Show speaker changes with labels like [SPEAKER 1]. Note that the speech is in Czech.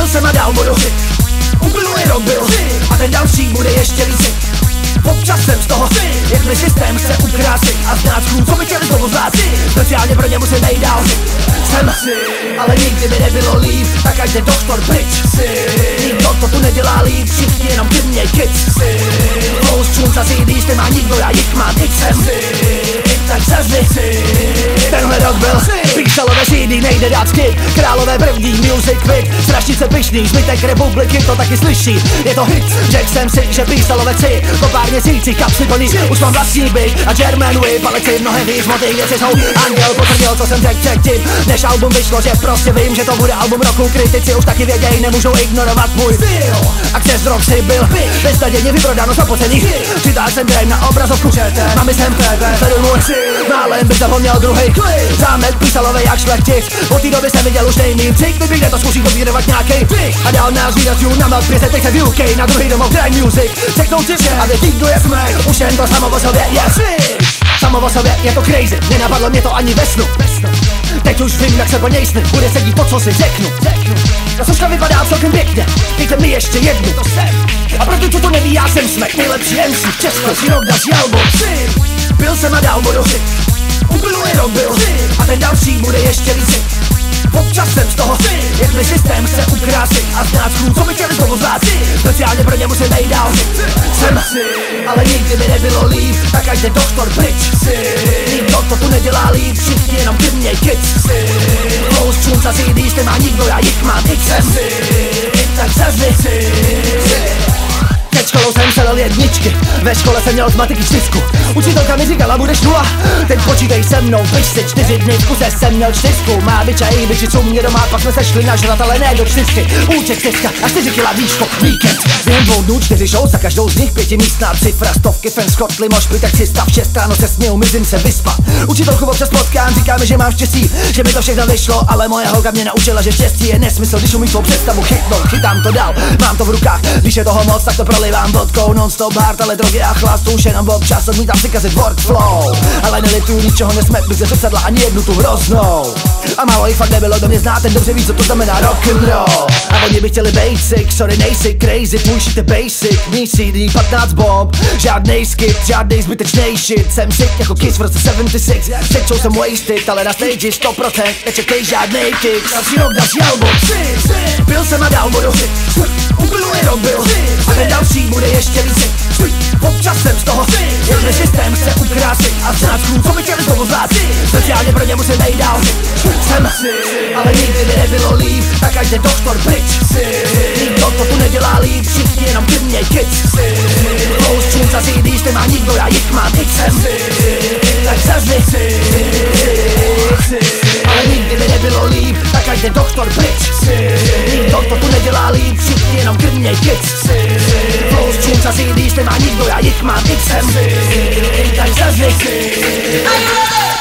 [SPEAKER 1] Byl jsem a dál budu hit, uplynulý rok byl a ten další bude ještě víc. Občas jsem z toho, jak mi systém chce ukrásit a znát klů, co by chtěli znovu zvát. Speciálně pro ně musím nejít dál. Jsem ale nikdy mi nebylo líp, tak ať jde doktor pryč. Nikdo to tu nedělá líp, všichni jenom ty mě kids. Post tunes a CDs nemá nikdo, já jich mám, teď jsem tak zaři. Tenhle rok byl písalové CD, nejde dát skip. Králové první, music quick, strašnice pyšný, zbytek republiky to taky slyší. Je to hit, řekl jsem si, že písalové ci po pár měsících kapsy plný, už mám vlastní byt a German whip, ale si mnohem víc moty, věci jsou anděl, potvrdil, co jsem řekl předtím, než album vyšlo, že prostě vím, že to bude album roku, kritici už taky věděj, nemůžou ignorovat můj styl. Access Rock si byl beznadějně vyprodáno, zapocený, přitáhl jsem game na obrazovku, mami jsem sleduj můj málem bych zapomněl druhej zámek písalové jak šlechtic, od té doby jsem viděl už nejmín trik, kdyby kde to zkusí kopírovat nějakej a dál nás výdat na map, teď se v UK, na druhý domov grind music, řeknou si, aby nikdo je smek, už jen to samo o sobě je svět. Samo o sobě je to crazy, nenapadlo mě to ani ve snu. Teď už vím, jak se po něj sny bude sedít to, co si řeknu. Ta soška vypadá celkem pěkně, dejte mi ještě jednu. A pro ty, co to neví, já jsem Smek, nejlepší MC v Česku, si rok další album. Byl jsem a dál budu hit, uplynulý rok byl a ten další bude ještě víc. Občas jsem z toho, jak mi systém chce ukrásit a znát klů, co by chtěli znovu zvát. Speciálně pro ně musím nejít dál. Jsem ale nikdy mi nebylo líp, tak ať jde doktor pryč. Nikdo to tu nedělá líp, všichni jenom ty mě kids. Post tunes a CDs nemá nikdo, já jich mám, teď jsem tak zaři. Před školou jsem selil jedničky, ve škole jsem měl z matiky 4. Učitelka mi říkala, budeš 0, teď počítej se mnou, piš si 4 dny, v kuse jsem měl 4. Má biča i biči, co mě doma, pak jsme se šli nažrat, ale ne do 4. Účet 4 a 4 kila výško, víkend. Během 2 dnů 4 show, za každou z nich 5místná cifra, stovky, fans, chotli, mošpy, tak si stav 6 ráno se směju, mizím se vyspat. Učitelku občas potkám, říká mi, že mám štěstí, že mi to všechno vyšlo, ale moje holka mě naučila, že štěstí je nesmysl, když umí svou představu chytnout, chytám to dál, mám to v rukách, když je toho moc, tak to prolivám vodkou, non-stop hard, ale drogy a chlast, už jenom občas odmítám si kazit workflow. Ale nelituju, ničeho nesmet, bych ze zrcadla ani jednu tu hroznou. A málo jich fakt nebylo, kdo mě zná, ten dobře ví, co to znamená rock'n'roll. A oni by chtěli basic, sorry nejsi crazy, půjčíte basic, mý CD 15 bomb, žádnej skip, žádnej zbytečnej shit. Jsem sick jako Kiss v roce 76, sečou jsem wasted, ale na stage 100%, nečekej žádnej kick. Další rok, další album, byl jsem a dál budu hit, uplynulý rok byl a ten další bude ještě víc. Občas jsem z toho, jak mi systém chce ukrásit a znát klů, co by chtěli znovu zvát. Speciálně pro ně musím nejít dál. Jsem ale nikdy mi nebylo líp, tak ať jde doktor pryč. Nikdo to tu nedělá líp, všichni jenom ty mě kids. Post tunes a CDs nemá nikdo, já jich mám, teď jsem tak zaři. Ale nikdy mi nebylo líp, tak ať jde doktor pryč. Nikdo to tu nedělá líp, všichni jenom ty mě kids. Post tunes a CDs nemá nikdo, já jich mám, teď jsem tak zaři.